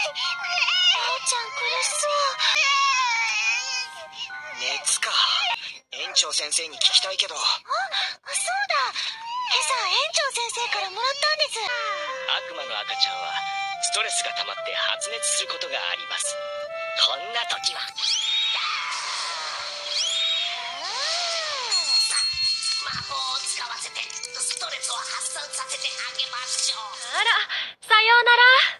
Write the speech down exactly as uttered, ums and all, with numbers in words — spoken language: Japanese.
ちゃん苦しそう。 熱か。園長先生に聞きたいけど。あ、 そうだ。今朝園長先生からもらったんです。 悪魔の赤ちゃんはストレスが溜まって発熱することがあります。こんな時は魔法を使わせてストレスを発散させてあげましょう。 あら、さようなら。